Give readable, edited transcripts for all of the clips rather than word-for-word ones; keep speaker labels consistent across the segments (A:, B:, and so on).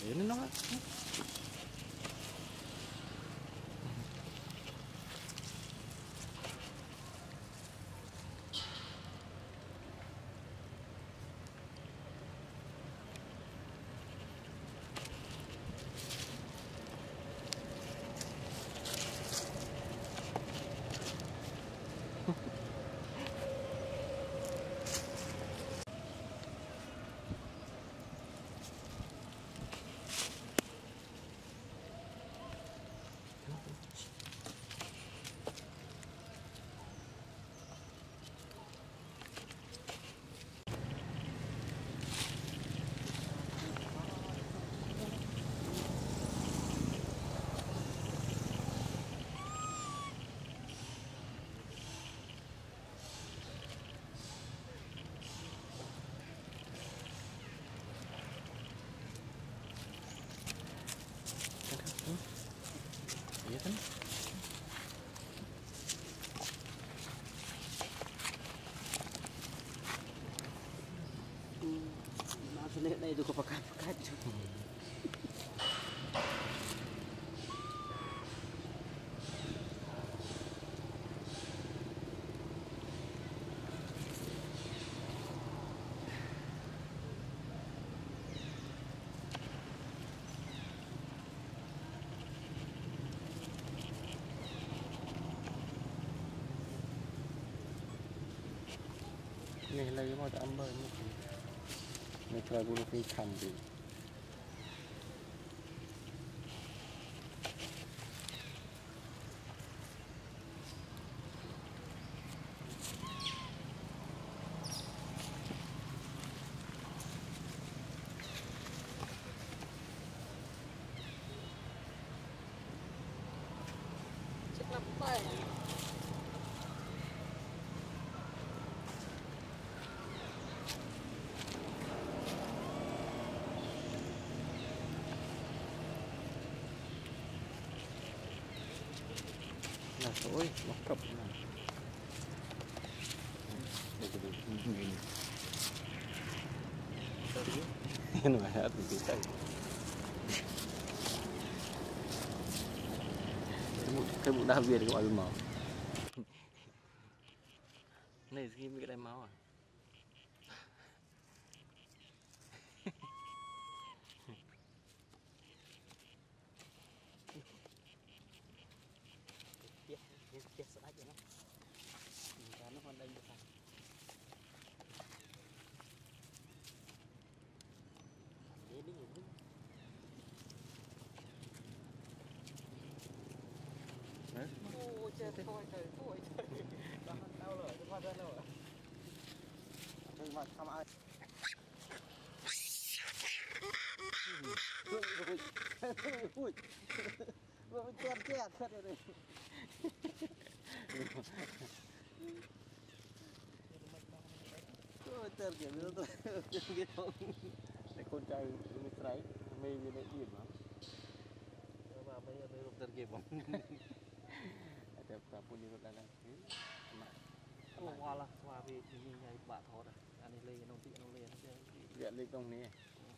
A: Ini nó. Iya kan?
B: Maaf na itu kepakat-pakat.
A: Ni lagi mau tak ambil ni. Ni kalau guru ni kambing.
B: Cek nampak.
A: Nah, oi, makap nah. Đây cái gì? Ini mah ada di kita. Cái bộ đa Việt của ai máu. Này khi bị cái máu à?
B: Chết sạch vậy nó. Nó còn đây được. Đi đi đi. Ôi trời thôi trời. Đau rồi, nó qua đâu rồi. Thôi mà không ai. Ui. Vừa chết thật rồi. Ôi trời kiểu nó tôi biết không.
A: Cái con trai nó trái mê như này điểm lắm.
B: Mà bây giờ tôi tự kịp không?
A: Ada berapa ni rot dalam ni?
B: Oh wala, wah vì nhìn này bạn thọ rồi. Anh ấy lên nông thị nông lên nó
A: Lihat lagi dong ni.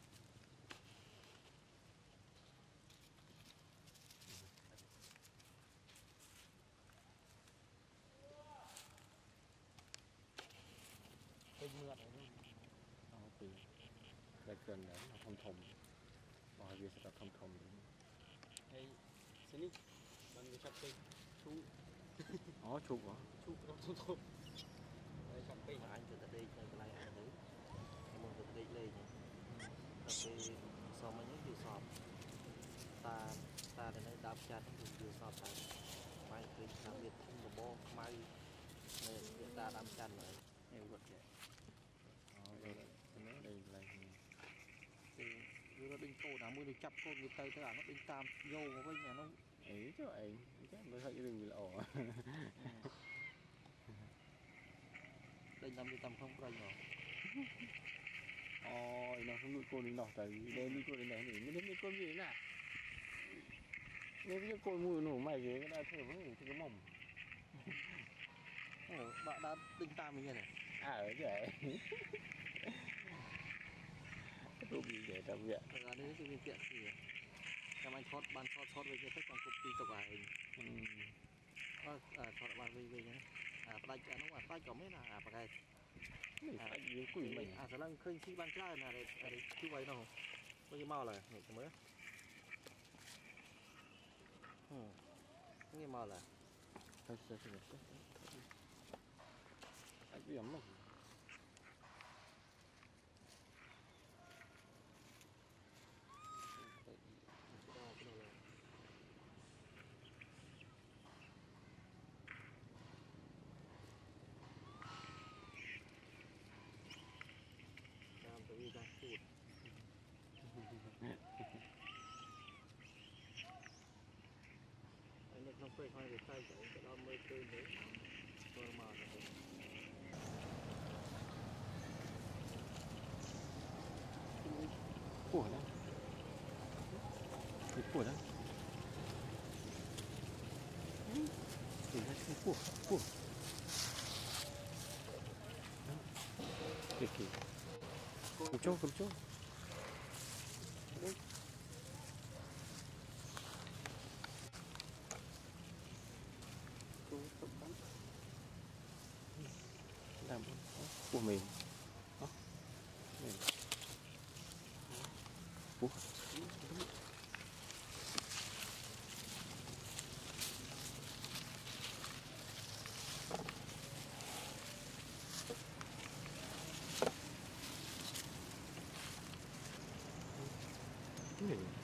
B: Cái mưa này nó.
A: Thì đây gần đấy nó thông thông. Bỏ việc sẽ thông thông.
B: Hey, sini. Bạn cái chặt cây. Chú.
A: Chụp hả?
B: Chụp nó thông thông. Đây chặt cây mà anh từ đây cái này anh đấy. Em muốn từ đây lên nhỉ. Tapi so với những điều sọp ta đến đây đạp chặt những điều sọp này mai cái làm việc không có bo mai người ta đạp chặt này
A: Em gật vậy. Đây là
B: thì nó đinh thô nào mới được chập con người tây tức là nó đinh tam vô với nhà nó
A: ấy chứ vậy chắc mới thấy đừng bị lỗ.
B: đinh tam đi tầm không rồi rồi.
A: Nó không nuôi côn đến đỏ tại đây nuôi côn đến đấy thì mới đến nuôi côn gì thế nào? Nếu cái côn mùi nổ mày cái đã thử với cái mỏng.
B: Bạn đã đinh tam như này.
A: Ở vậy. bị để đặc biệt
B: ở đây cái việc gì em anh thoát ban thoát về cái tất cả cục tộc à thoát ban về nhé tay nó mà tay có mấy là cái
A: yếu quỷ mình
B: sẽ là khơi khi ban trai là để chú vậy đâu có gì mau là người mới nghe mau là
A: thôi anh bị ấm lắm
B: tự nhiên đang sụt anh ấy không phải hai cái tay vậy cái đó mới chơi đấy rồi mà
A: của đó cái của đó thì là cái của kì cầm chỗ làm của mình của cái này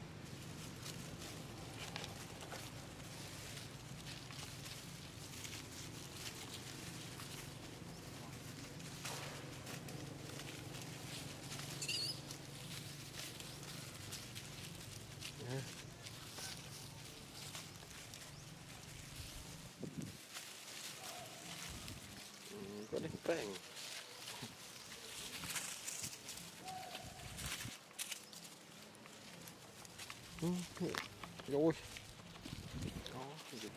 A: có đánh bang rồi có gì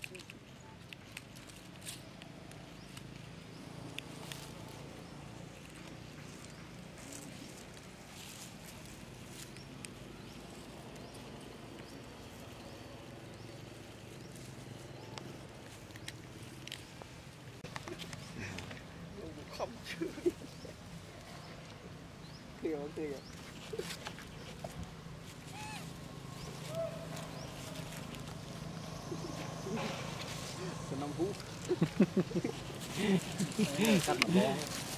A: không chứ thiệt cái 5 phút cắt mặt bò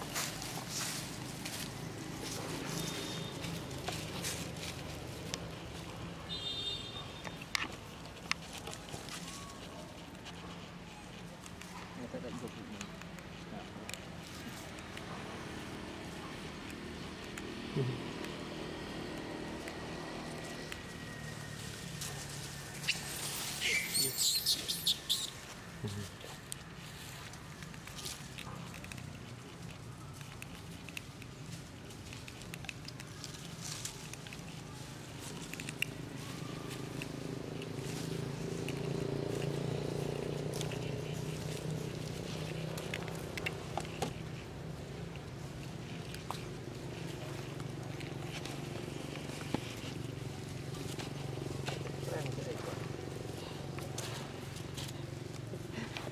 A: người ta đánh dục mình